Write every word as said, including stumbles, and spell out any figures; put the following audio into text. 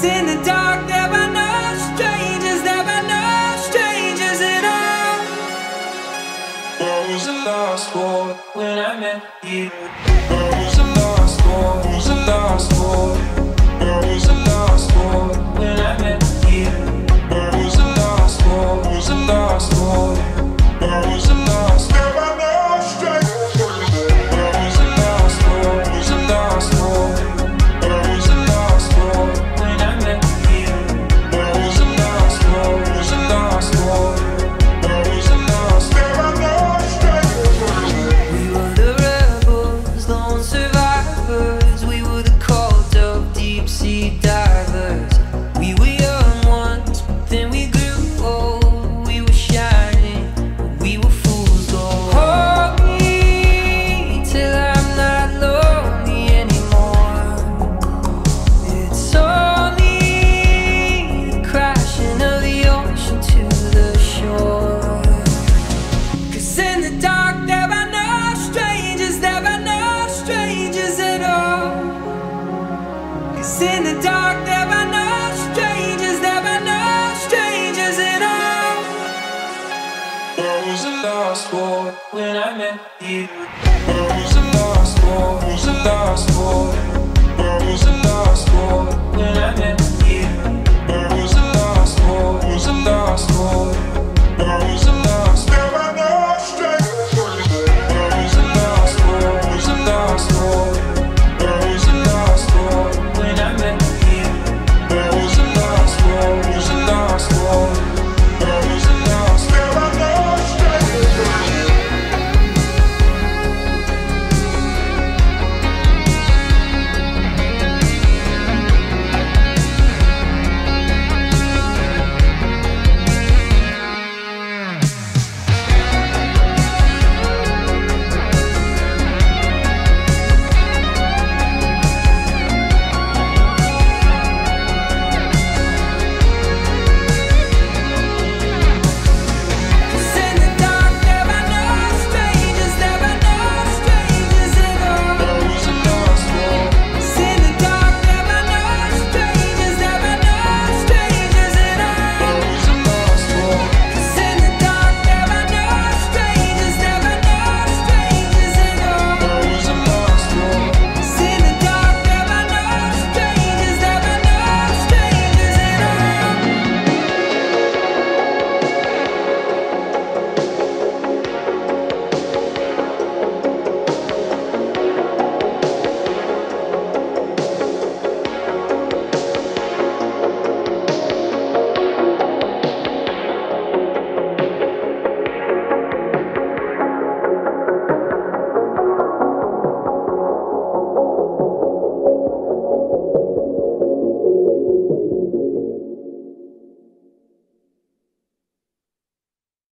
in the dark there were no strangers, there were no strangers at all. What was the last war when I met you? What was the last war? What was the last war? What was the last war when I met you? What was the last war? What was the last war? What was the last? There were no strangers. What was the last war? What was the last war? What was the last war when I met you? What was the last war? What was the last war? What was the last? There were no strangers. We were the rebels, lone survivors. We were the cult of deep sea divers. We were young once, but then we grew old. We were shining, we were fools gold. Hold me till I'm not lonely anymore. It's only the crashing of the ocean to the shore. 'Cause in the dark there are no strangers, there are no strangers at all. 'Cause in the dark there are no strangers, there are no strangers at all. What was the last war when I met you? What was the last war? What was the last war?